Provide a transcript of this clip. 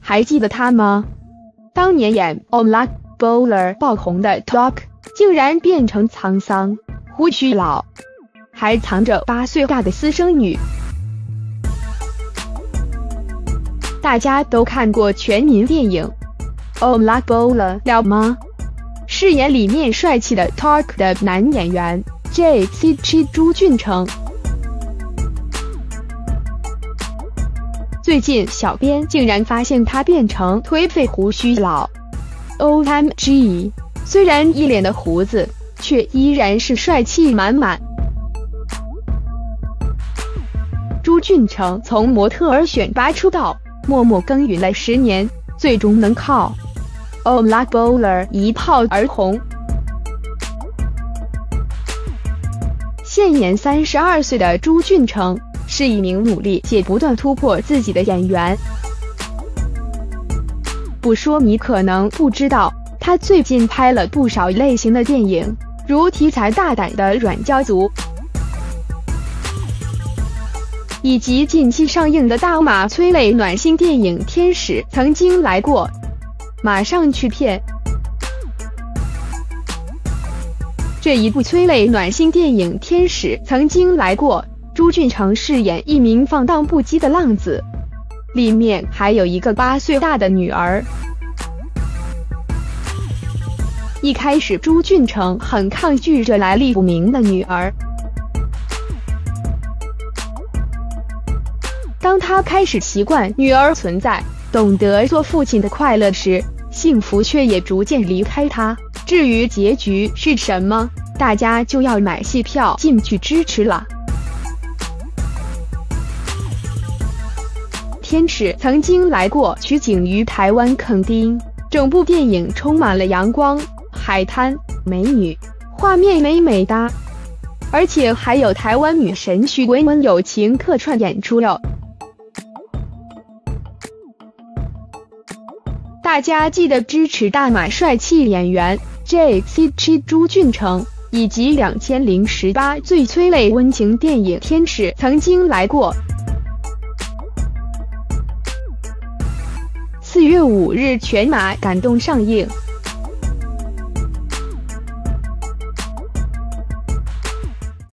还记得他吗？当年演《Ola Bowler》爆红的 Talk， 竟然变成沧桑、胡须老，还藏着8岁大的私生女。大家都看过全民电影《Ola Bowler》了吗？饰演里面帅气的 Talk 的男演员 JCC 朱俊成。最近小编竟然发现他变成颓废胡须老 ，OMG！ 虽然一脸的胡子，却依然是帅气满满。朱俊成从模特儿选拔出道，默默耕耘了10年，最终能靠《Ola Bowler》一炮而红。现年32岁的朱俊成是一名努力且不断突破自己的演员。不说你可能不知道，他最近拍了不少类型的电影，如题材大胆的《软教族》，以及近期上映的大马催泪暖心电影《天使曾经来过》。马上去片。这一部催泪暖心电影《天使曾经来过》，朱俊成饰演一名放荡不羁的浪子，里面还有一个8岁大的女儿。一开始朱俊成很抗拒这来历不明的女儿，当他开始习惯女儿存在，懂得做父亲的快乐时，幸福却也逐渐离开他。至于结局是什么，大家就要买戏票进去支持了。天使曾经来过取景于台湾垦丁，整部电影充满了阳光、海滩、美女，画面美美哒，而且还有台湾女神许维文友情客串演出了。大家记得支持大马帅气演员 JCC 朱俊成，以及2018最催泪温情电影《天使曾经来过》。4月5日全马感动上映。